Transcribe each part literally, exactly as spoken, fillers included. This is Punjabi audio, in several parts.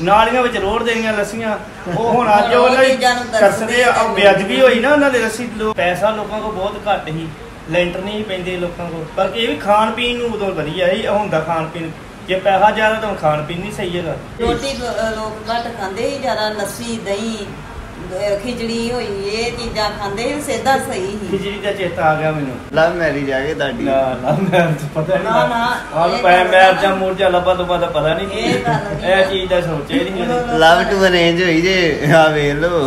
ਨਾਲੀਆਂ ਵਿੱਚ ਰੋੜ ਦੇਣੀਆਂ ਲੱਸੀਆਂ। ਉਹ ਹੁਣ ਅੱਜ ਉਹਨਾਂ ਦੀ ਤਰਸਦੇ ਬੇਅਦਬੀ ਹੋਈ ਨਾ ਉਹਨਾਂ ਦੇ ਲੱਸੀ ਲੋਕ ਪੈਸਾ ਲੋਕਾਂ ਕੋਲ ਬਹੁਤ ਘੱਟ ਸੀ, ਲੈਂਟਰ ਨਹੀਂ ਪੈਂਦੇ ਲੋਕਾਂ ਕੋਲ। ਪਰ ਇਹ ਵੀ ਖਾਣ ਪੀਣ ਨੂੰ ਉਦੋਂ ਵਧੀਆ ਸੀ, ਹੁੰਦਾ ਖਾਣ ਪੀਣ ਜੇ ਪੈਸਾ ਜ਼ਿਆਦਾ ਤਾਂ ਖਾਣ ਪੀਣ ਨਹੀਂ ਸਹੀ ਹੈਗਾ। ਰੋਟੀ ਲੋਕ ਘੱਟ ਖਾਂਦੇ ਸੀ, ਜ਼ਿਆਦਾ ਲੱਸੀ ਦਹੀਂ ਖਿਚੜੀ ਹੋਈ ਇਹ ਚੀਜ਼ਾਂ ਖਾਂਦੇ ਸਿੱਧਾ ਸਹੀ ਸੀ। ਖਿਚੜੀ ਦਾ ਚੇਤਾ ਆ ਗਿਆ ਮੈਨੂੰ। ਲਵ ਮੈਰਿਜ ਆ ਗਈ ਤੁਹਾਡੀ? ਨਾ ਲਵ ਮੈਰਿਜ ਪਤਾ ਨਹੀਂ। ਨਾ ਨਾ ਆਹ ਪੈ ਮੈਰਿਜਾਂ ਮੂਰਜਾਂ ਲੱਭਾ ਤੋਂ ਬਾਅਦ ਪਤਾ ਨਹੀਂ ਇਹ ਚੀਜ਼ ਦਾ ਸੋਚਿਆ ਨਹੀਂ। ਲਵ ਟੂ ਅਰੇਂਜ ਹੋਈ ਜੇ ਆ ਵੇਖ ਲੋ।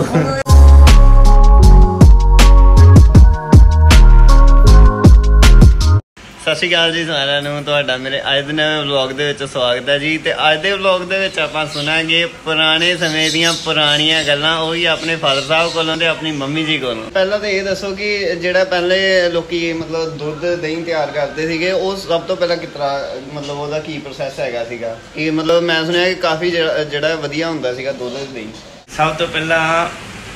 ਸਤਿ ਸ਼੍ਰੀ ਅਕਾਲ ਜੀ ਸਾਰਿਆਂ ਨੂੰ, ਤੁਹਾਡਾ ਮੇਰੇ ਅੱਜ ਦੇ ਨਵੇਂ ਵਲੌਗ ਦੇ ਵਿੱਚ ਸਵਾਗਤ ਹੈ ਜੀ। ਤੇ ਅੱਜ ਦੇ ਵਲੌਗ ਦੇ ਵਿੱਚ ਆਪਾਂ ਸੁਣਾਂਗੇ ਪੁਰਾਣੇ ਸਮੇਂ ਦੀਆਂ ਪੁਰਾਣੀਆਂ ਗੱਲਾਂ, ਉਹੀ ਆਪਣੇ ਫਾਦਰ ਸਾਹਿਬ ਕੋਲੋਂ ਤੇ ਆਪਣੀ ਮੰਮੀ ਜੀ ਕੋਲੋਂ। ਪਹਿਲਾਂ ਤਾਂ ਇਹ ਦੱਸੋ ਕਿ ਜਿਹੜਾ ਪਹਿਲੇ ਲੋਕੀ ਮਤਲਬ ਦੁੱਧ ਦਹੀਂ ਤਿਆਰ ਕਰਦੇ ਸੀਗੇ, ਉਹ ਸਭ ਤੋਂ ਪਹਿਲਾਂ ਕਿਸ ਤਰ੍ਹਾਂ ਮਤਲਬ ਉਹਦਾ ਕੀ ਪ੍ਰੋਸੈਸ ਹੈਗਾ ਸੀਗਾ? ਕਿ ਮਤਲਬ ਮੈਂ ਸੁਣਿਆ ਕਿ ਕਾਫੀ ਜਿਹੜਾ ਵਧੀਆ ਹੁੰਦਾ ਸੀਗਾ ਦੁੱਧ ਦਹੀਂ। ਸਭ ਤੋਂ ਪਹਿਲਾਂ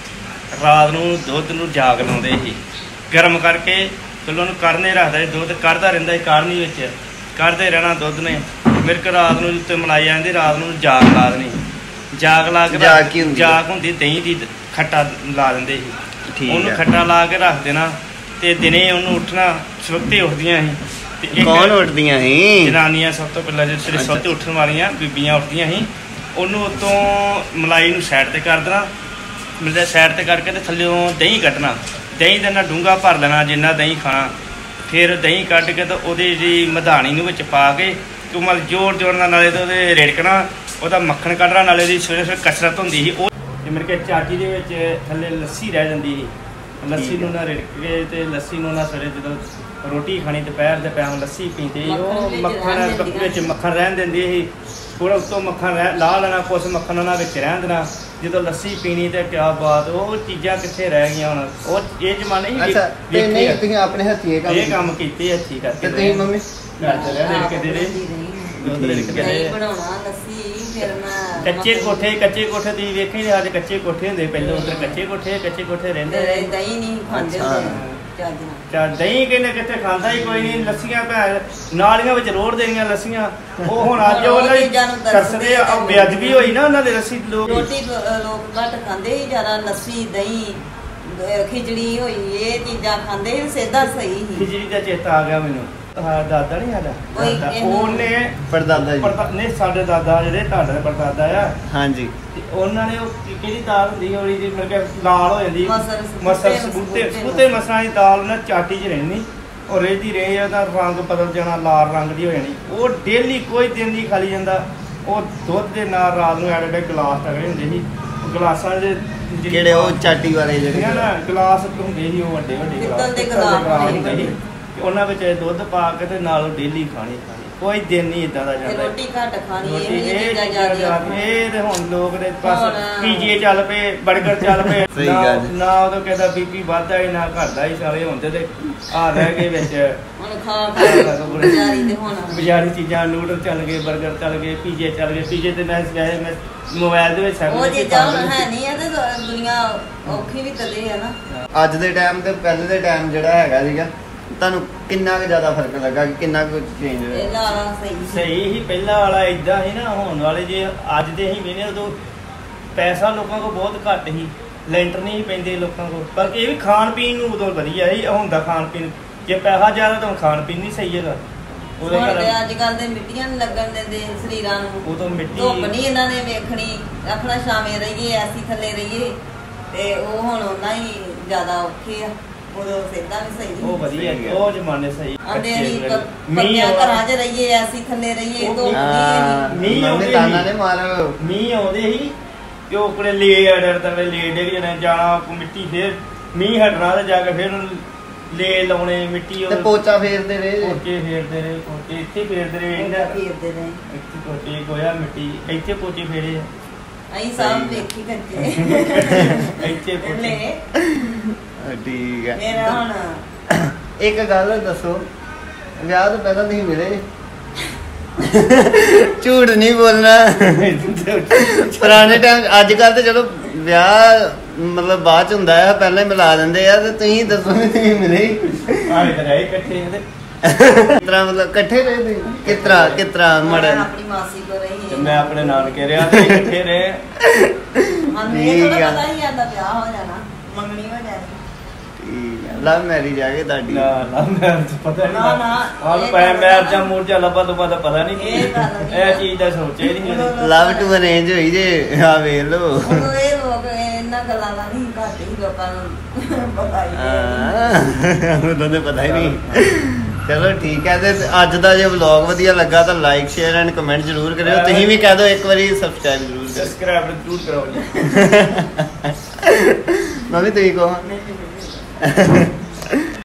ਰਾਤ ਨੂੰ ਦੁੱਧ ਨੂੰ ਜਾਗ ਲਾਉਂਦੇ ਸੀ, ਗਰਮ ਕਰਕੇ ਚਲੋ ਉਹਨੂੰ ਕਰਨੇ ਰੱਖਦਾ ਸੀ, ਦੁੱਧ ਕੱਢਦਾ ਰਹਿੰਦਾ ਸੀ ਕਾੜਨੀ ਵਿੱਚ, ਕੱਢਦੇ ਰਹਿਣਾ ਦੁੱਧ ਨੇ। ਫਿਰ ਰਾਤ ਨੂੰ ਉੱਤੇ ਮਲਾਈ ਜਾਂਦੀ, ਰਾਤ ਨੂੰ ਜਾਗ ਲਾ ਦੇਣੀ। ਜਾਗ ਲਾ ਕੇ ਜਾਗ ਹੁੰਦੀ ਦਹੀਂ ਦੀ, ਖੱਟਾ ਲਾ ਦਿੰਦੇ ਸੀ, ਉਹਨੂੰ ਖੱਟਾ ਲਾ ਕੇ ਰੱਖ ਦੇਣਾ। ਤੇ ਦਿਨੇ ਉਹਨੂੰ ਉੱਠਣਾ, ਸਵਖਤੇ ਉੱਠਦੀਆਂ ਸੀ। ਕੌਣ ਉੱਠਦੀਆਂ ਸੀ? ਜਨਾਨੀਆਂ ਸਭ ਤੋਂ ਪਹਿਲਾਂ ਜਿਹੜੇ ਸਵਖਤੇ ਉੱਠਣ ਵਾਲੀਆਂ ਬੀਬੀਆਂ ਉੱਠਦੀਆਂ ਸੀ। ਉਹਨੂੰ ਉੱਤੋਂ ਮਲਾਈ ਨੂੰ ਸਾਈਡ ਤੇ ਕਰ ਦੇਣਾ, ਮਤਲਬ ਸਾਈਡ ਤੇ ਕਰਕੇ ਤੇ ਥੱਲਿਓਂ ਦਹੀਂ ਕੱਢਣਾ। ਦਹੀਂ ਦੇ ਨਾਲ ਡੂੰਘਾ ਭਰ ਲੈਣਾ ਜਿੰਨਾ ਦਹੀਂ ਖਾਣਾ। ਫਿਰ ਦਹੀਂ ਕੱਢ ਕੇ ਤਾਂ ਉਹਦੀ ਜਿਹੜੀ ਮਧਾਣੀ ਨੂੰ ਵਿੱਚ ਪਾ ਕੇ ਮਤਲਬ ਜੋਰ ਜੋਰ ਨਾਲ ਨਾਲੇ ਤਾਂ ਉਹਦੇ ਰਿੜਕਣਾ, ਉਹਦਾ ਮੱਖਣ ਕੱਢਣਾ, ਨਾਲੇ ਉਹਦੀ ਸਵੇਰੇ ਸਵੇਰੇ ਕਸਰਤ ਹੁੰਦੀ ਸੀ। ਉਹ ਮੇਰੇ ਕੇ ਚਾਟੀ ਦੇ ਵਿੱਚ ਥੱਲੇ ਲੱਸੀ ਰਹਿ ਜਾਂਦੀ ਸੀ। ਲੱਸੀ ਨੂੰ ਨਾ ਰਿੜਕ ਕੇ ਤੇ ਲੱਸੀ ਨੂੰ ਨਾ ਸਵੇਰੇ ਜਦੋਂ ਰੋਟੀ ਖਾਣੀ ਦੁਪਹਿਰ ਦੇ ਟਾਈਮ ਲੱਸੀ ਪੀਂਦੇ ਸੀ, ਉਹ ਮੱਖਣ ਵਿੱਚ ਮੱਖਣ ਰਹਿਣ ਦਿੰਦੀ ਸੀ। ਥੋੜਾ ਉੱਤੋਂ ਮੱਖਣ ਰਹਿ ਲਾ ਲੈਣਾ, ਕੁਛ ਮੱਖਣ ਉਹਨਾਂ ਵਿੱਚ ਰਹਿਣ ਦੇਣਾ। ਜਦੋਂ ਲੱਸੀ ਪੀਣੀ ਤੇ ਕਿਆ ਬਾਤ, ਉਹ ਚੀਜ਼ਾਂ ਕਿੱਥੇ ਰਹਿ ਗਈਆਂ ਹੁਣ। ਉਹ ਇਹ ਜ਼ਮਾਨੇ ਹੀ ਅੱਛਾ ਤੇ ਨਹੀਂ ਤੁਸੀਂ ਆਪਣੇ ਹੱਥੀਂ ਇਹ ਕੰਮ ਇਹ ਕੰਮ ਕੀਤੇ ਹੱਥੀਂ ਕਰਕੇ। ਤੇ ਤੁਸੀਂ ਮੰਮੀ ਘਰ ਚ ਰਹਿ ਰਹਿ ਕੇ ਦੇ ਦੇ ਦੁੱਧ ਰਿੜਕ ਕੇ ਦੇ ਬਣਾਉਣਾ ਲੱਸੀ। ਫਿਰ ਮੈਂ ਕੱਚੇ ਕੋਠੇ ਕੱਚੇ ਕੋਠੇ ਦੀ ਵੇਖੀ ਨੇ, ਅੱਜ ਕੱਚੇ ਕੋਠੇ ਹੁੰਦੇ, ਪਹਿਲਾਂ ਉਧਰ ਕੱਚੇ ਕੋਠੇ ਕੱਚੇ ਕੋਠੇ ਰਹਿੰਦੇ। ਦਹੀਂ ਨਹੀਂ ਖਾਂਦੇ ਚਾ ਦਹੀਂ ਕਿਨੇ ਕਿੱਥੇ ਖਾਂਦਾ ਹੀ ਕੋਈ ਨਹੀਂ। ਲੱਸੀਆਂ ਭੈਣ ਨਾਲੀਆਂ ਵਿੱਚ ਰੋੜ ਦੇਣੀਆਂ ਲੱਸੀਆਂ। ਉਹ ਹੁਣ ਅੱਜ ਉਹਨਾਂ ਦੀ ਤਰਸਦੇ ਬੇਅਦਬੀ ਹੋਈ ਨਾ ਉਹਨਾਂ ਦੇ ਲੱਸੀ ਲੋਕ। ਰੋਟੀ ਲੋਕ ਘੱਟ ਖਾਂਦੇ ਸੀ, ਜ਼ਿਆਦਾ ਲੱਸੀ ਦਹੀਂ ਖਿਚੜੀ ਹੋਈ ਇਹ ਚੀਜ਼ਾਂ ਖਾਂਦੇ ਸਿੱਧਾ ਸਹੀ ਸੀ। ਖਿਚੜੀ ਦਾ ਚੇਤਾ ਆ ਗਿਆ ਮੈਨੂੰ। ਦਾਦਾ ਨਹੀਂ ਸਾਡਾ, ਉਹਨੇ ਪੜਦਾਦਾ ਜੀ ਨਹੀਂ ਸਾਡੇ ਦਾਦਾ ਜਿਹੜੇ ਤੁਹਾਡੇ ਪੜਦਾਦਾ ਆ। ਹਾਂਜੀ ਉਹਨਾਂ ਨੇ ਉਹ ਕਿਹੜੀ ਦਾਲ ਹੁੰਦੀ ਉਹਦੀ ਜੀ ਮੇਰੇ ਕੇ ਲਾਲ ਹੋ ਜਾਂਦੀ, ਮਸਰ ਸਬੂਤੇ ਸਬੂਤੇ ਮਸਰਾਂ ਦੀ ਦਾਲ ਉਹਨਾਂ ਚਾਟੀ 'ਚ ਰਹਿਣੀ। ਉਹ ਰੇਹਦੀ ਰਹੇ ਉਹਦਾ ਰੰਗ ਬਦਲ ਜਾਣਾ, ਲਾਲ ਰੰਗ ਦੀ ਹੋ ਜਾਣੀ। ਉਹ ਡੇਲੀ ਕੋਈ ਦਿਨ ਨਹੀਂ ਖਾਲੀ ਜਾਂਦਾ। ਉਹ ਦੁੱਧ ਦੇ ਨਾਲ ਰਾਤ ਨੂੰ ਐਡੇ ਐਡੇ ਗਲਾਸ ਤਗੜੇ ਹੁੰਦੇ ਸੀ। ਗਲਾਸਾਂ ਦੇ ਜਿਹੜੇ ਉਹ ਚਾਟੀ ਵਾਲੇ ਜਿਹੜੇ ਨਾ ਗਲਾਸ ਹੁੰਦੇ ਸੀ, ਉਹ ਵੱਡੇ ਵੱਡੇ ਗਲਾਸ ਹੁੰਦੇ ਸੀ। ਉਹਨਾਂ ਵਿੱਚ ਦੁੱਧ ਪਾ ਕੇ ਤੇ ਨਾਲ ਡੇਲੀ ਖਾਣੀ ਖਾਣੀ, ਕੋਈ ਦਿਨ ਨਹੀਂ ਇਦਾਂ ਦਾ ਜਾਂਦਾ। ਰੋਟੀ ਘੱਟ ਖਾਣੀ ਇਹ ਤੇ ਹੁਣ ਲੋਕ ਦੇ ਪਾਸ ਪੀਜੇ ਚੱਲ ਪਏ, ਬਰਗਰ ਚੱਲ ਪਏ। ਨਾ ਉਦੋਂ ਕਹਿੰਦਾ ਬੀਪੀ ਵੱਧਦਾ ਹੀ ਨਾ ਘਟਦਾ ਹੀ, ਸਾਰੇ ਹੁੰਦੇ ਤੇ ਆ ਰਹਿ ਗਏ ਵਿੱਚ। ਹੁਣ ਖਾ ਖਾ ਬਜ਼ਾਰੀ ਚੀਜ਼ਾਂ, ਨੂਡਲ ਚੱਲ ਗਏ, ਬਰਗਰ ਚੱਲ ਗਏ, ਪੀਜੇ ਚੱਲ ਗਏ। ਪੀਜੇ ਤੇ ਮੈਂ ਵੈਸੇ ਮੈਂ ਮੋਬਾਈਲ ਦੇ ਵਿੱਚ ਉਹ ਚੀਜ਼ਾਂ ਹੁਣ ਹੈ ਨਹੀਂ ਆ ਤੇ ਦੁਨੀਆ ਔਖੀ ਵੀ ਤਦੇ ਆ ਨਾ। ਅੱਜ ਦੇ ਟਾਈਮ ਤੇ ਪਹਿਲੇ ਦੇ ਟਾਈਮ ਜਿਹੜਾ ਹੈਗਾ ਸੀਗਾ, ਤੁਹਾਨੂੰ ਕਿੰਨਾ ਕੁ ਜ਼ਿਆਦਾ ਫਰਕ ਲੱਗਾ? ਕਿੰਨਾ ਕੁ ਚੇਂਜ ਹੋਇਆ? ਸਹੀ ਹੀ ਪਹਿਲਾਂ ਵਾਲਾ ਇਦਾਂ ਸੀ ਨਾ, ਹੋਣ ਵਾਲੇ ਜੇ ਅੱਜ ਦੇ ਹੀ ਵੇਨੇ ਉਦੋਂ ਪੈਸਾ ਲੋਕਾਂ ਕੋਲ ਬਹੁਤ ਘੱਟ ਸੀ, ਲੈਂਟਰ ਨਹੀਂ ਪੈਂਦੇ ਲੋਕਾਂ ਕੋਲ। ਪਰ ਇਹ ਵੀ ਖਾਣ ਪੀਣ ਨੂੰ ਉਦੋਂ ਵਧੀਆ ਸੀ, ਹੁੰਦਾ ਖਾਣ ਪੀਣ ਜੇ ਪੈਸਾ ਜ਼ਿਆਦਾ ਤਾਂ ਖਾਣ ਪੀਣ ਨਹੀਂ ਸਹੀ ਹੈਗਾ। ਅੱਜ ਕੱਲ ਦੇ ਮਿੱਟੀਆਂ ਨੀ ਲੱਗਣ ਦਿੰਦੇ ਸਰੀਰਾਂ ਨੂੰ, ਉਦੋਂ ਮਿੱਟੀ ਧੁੱਪ ਨਹੀਂ ਇਹਨਾਂ ਨੇ ਵੇਖਣੀ, ਆਪਣਾ ਛਾਵੇਂ ਰਹੀਏ ਐਸੀ ਥੱਲੇ ਰਹੀਏ। ਤੇ ਉਹ ਹੁਣ ਉਹਨਾਂ ਹੀ ਜ਼ਿਆਦਾ ਔਖੇ ਆ। ਉਦੋਂ ਸਿੱਧਾ ਵੀ ਸਹੀ ਉਹ ਵਧੀਆ, ਉਹ ਜ਼ਮਾਨੇ ਸਹੀ। ਆਂਦੇ ਅਸੀਂ ਪੱਕਿਆਂ ਘਰਾਂ 'ਚ ਰਹੀਏ ਐਸੀ ਥੱਲੇ ਰਹੀਏ। ਮੀਂਹ ਆਉਂਦੇ ਤਾਨਾ ਨੇ ਮਾਰ ਮੀਂਹ ਆਉਂਦੇ ਸੀ ਤੇ ਉਹ ਕੋਲੇ ਲੇ ਅੜਰ ਤਵੇ ਲੇ ਡੇਗ ਜਾਣਾ, ਜਾਣਾ ਮਿੱਟੀ। ਫਿਰ ਮੀਂਹ ਹਟਣਾ ਤੇ ਜਾ ਕੇ ਫਿਰ ਲੇ ਲਾਉਣੇ ਮਿੱਟੀ। ਤੇ ਪੋਚਾ ਫੇਰਦੇ ਰਹੇ, ਪੋਚੇ ਫੇਰਦੇ ਰਹੇ, ਪੋਚੇ ਇੱਥੇ ਫੇਰਦੇ ਰਹੇ, ਫੇਰਦੇ ਰਹੇ ਇੱਥੇ ਪੋਚੇ ਗੋਇਆ ਮਿੱਟੀ, ਇੱਥੇ ਪੋਚੇ ਫੇਰੇ ਅਸੀਂ ਸਭ ਵੇਖੀ ਕੱਚੇ ਇੱਥੇ ਪੋਚੇ। ਠੀਕ ਹੈ। ਮੇਰਾ ਹੁਣ ਇੱਕ ਗੱਲ ਦੱਸੋ, ਵਿਆਹ ਤੋਂ ਪਹਿਲਾਂ ਤੁਸੀਂ ਮਿਲੇ? ਝੂਠ ਨਹੀਂ ਬੋਲਣਾ। ਪੁਰਾਣੇ ਟਾਈਮ, ਅੱਜ ਕੱਲ ਤੇ ਚਲੋ ਵਿਆਹ ਮਤਲਬ ਬਾਅਦ ਚ ਹੁੰਦਾ ਆ, ਪਹਿਲਾਂ ਹੀ ਮਿਲਾ ਦਿੰਦੇ ਆ। ਤੇ ਤੁਸੀਂ ਦੱਸੋ ਵੀ ਤੁਸੀਂ ਮਿਲੇ? ਆਏ ਤਾਂ ਰਹੇ ਇਕੱਠੇ ਤੇ कितना मतलब इकट्ठे रहे थे कितना कितना मड़े अपनी मासी को रही मैं अपने नानके रहा थे इकट्ठे रहे हमें ये थोड़ा पता ही आता ब्याह हो जाना मंगनी हो जानी लव मैरिज आ गई ਤੁਹਾਡੀ ਨਾ ਨਾ ਮੈਂ ਤਾਂ ਪਤਾ ਨਹੀਂ ਨਾ, ਨਾ, ਆਹ ਇਹ ਪੈ ਗੱਲ ਮੈਰਜਾ ਮੂਰਜਾ ਲੱਭਾ ਤੋਂ ਪਤਾ ਪਤਾ ਨਹੀਂ ਕੀ ਇਹ ਗੱਲ ਨਹੀਂ। ਇਹ ਚੀਜ਼ ਦਾ ਸੋਚਿਆ ਹੀ ਨਹੀਂ ਲਵ ਟੂ ਅਰੇਂਜ ਹੋਈ ਜੇ ਆ ਵੇਖ ਲੋ ਉਦੋਂ ਇਹ ਲੋਕ ਇਹਨਾਂ ਗੱਲਾਂ ਦਾ ਨਹੀਂ ਘੱਟ ਹੀ ਲੋਕਾਂ ਨੂੰ ਪਤਾ ਹੀ ਹੈ ਹਾਂ ਉਹਨਾਂ ਨੂੰ ਪਤਾ ਹੀ ਨਹੀਂ ਚਲੋ ਠੀਕ ਹੈ ਤੇ ਅੱਜ ਦਾ ਜੇ ਵਲੌਗ ਵਧੀਆ ਲੱਗਾ ਤਾਂ ਲਾਈਕ ਸ਼ੇਅਰ ਐਂਡ ਕਮੈਂਟ ਜ਼ਰੂਰ ਕਰਿਓ ਤੁਸੀਂ ਵੀ ਕਹਿ ਦਿਓ ਇੱਕ ਵਾਰੀ ਸਬਸਕ੍ਰਾਈਬ ਜ਼ਰੂਰ ਕਰਿਓ ਸਬਸਕ੍ਰਾਈਬ ਜ਼ਰੂਰ ਕਰਾਓ ਜੀ ਮੈਂ ਵੀ ਤੁਸੀਂ ਕਹੋ ਨਹੀਂ, ਨਹੀਂ, ਨਹੀਂ।